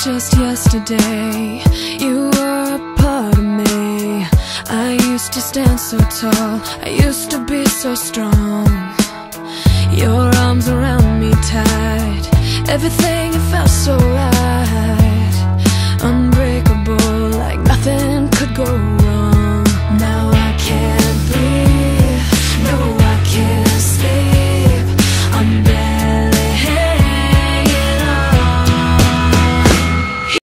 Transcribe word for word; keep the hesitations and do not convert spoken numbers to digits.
just yesterday. You were a part of me. I used to stand so tall, I used to be so strong. Your arms around me tight, everything, it felt so right.